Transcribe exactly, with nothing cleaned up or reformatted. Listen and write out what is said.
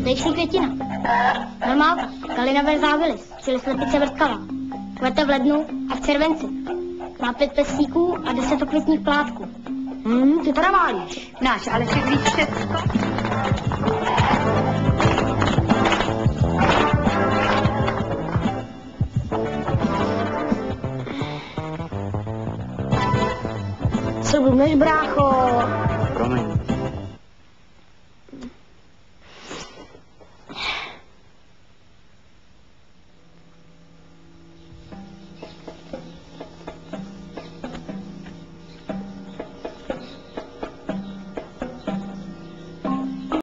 Zdejší květina. Normálka, kalinové závilis, čili slepice vrtkavá. Kvete v lednu a v červenci. Má pět pestíků a deset okvětních plátků. Hmm, ty teda válíš. Náš Alešek ví všecko. Co blbneš, brácho?